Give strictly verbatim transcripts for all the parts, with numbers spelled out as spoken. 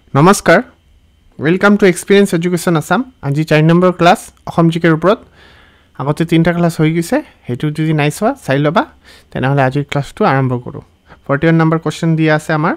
নমস্কাৰ welcome to experience education Assam আজি চাৰি নম্বৰ ক্লাস অসম জিকেৰ ওপৰত আগতে তিনটা ক্লাস হৈ গৈছে হেতু যদি নাই চোৱা চাই লবা তেনেহলে আজিৰ ক্লাসটো আৰম্ভ কৰো forty-one নম্বৰ কোশ্চেন দিয়া আছে আমাৰ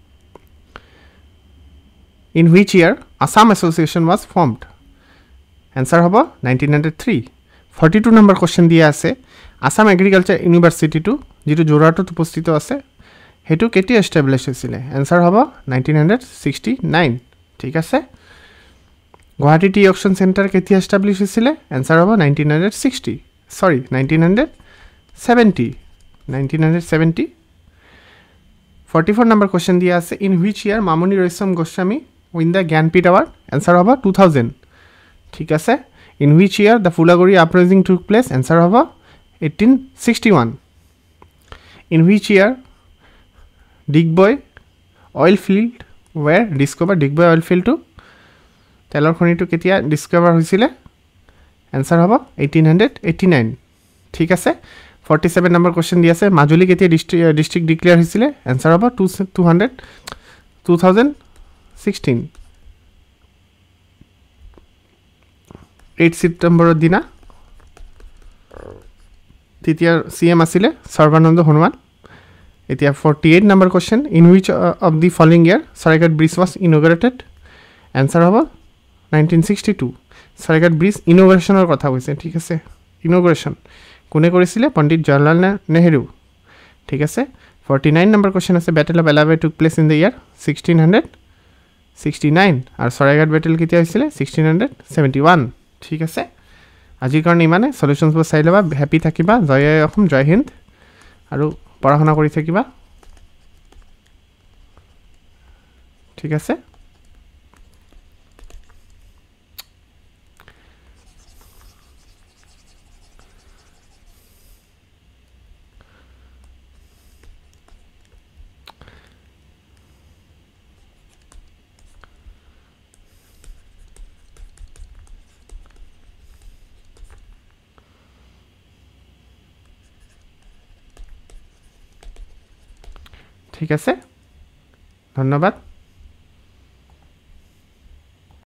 In which year Assam Association was formed? Answer hobo nineteen oh three. forty-two number question দিয়া আছে Assam Agriculture University to যেটো জোৰাটত উপস্থিত আছে হেতু কেতি এস্টাবলিশ হৈছিল Answer hobo nineteen sixty-nine. ঠিক আছে Guwahati Tea Auction Center কেতি এস্টাবলিশ হৈছিল Answer hobo nineteen sixty. Sorry, nineteen seventy. nineteen seventy. forty-four number question দিয়া আছে In which year Mamuni Roysom Goswami win the Gyanpith Award? Answer hobo two thousand. ঠিক আছে In which year the Fulaguri uprising took place? Answer hobo eighteen sixty-one. In which year Digboy oil field were discovered? Digboy oil field to তেলৰ খনিটো কেতিয়া ডিসকভাৰ হৈছিল Answer hobo eighteen eighty-nine. ঠিক আছে forty-seven number question দি আছে মাজুলী কেতিয়া district declare হৈছিল Answer hobo two hundred twenty sixteen. eight September দিনা তৃতীয় সিএম আছিল সৰ্বানন্দ সোণোৱাল এতিয়া forty-eight number question In which uh, of the following year Saraighat Bridge was inaugurated? Answer hobo nineteen sixty-two. Saraighat Bridge inauguration কথা কৈছে ঠিক আছে inauguration কোনে কৰিছিল পণ্ডিত জৱাহৰলাল নেহৰু ঠিক আছে forty-nine number question আছে Battle of Allahabad took place in the year sixteen sixty-nine আৰু Saraighat battle কেতিয়া হৈছিল sixteen seventy-one. ঠিক আছে আজিৰ কাৰণে ইমানে সলিউশনস বোৰ চাই লবা হ্যাপি থাকিবা জয় অসম জয় হিন্দ আৰু পঢ়াশোনা কৰি থাকিবা ঠিক আছে ঠিক আছে ধন্যবাদ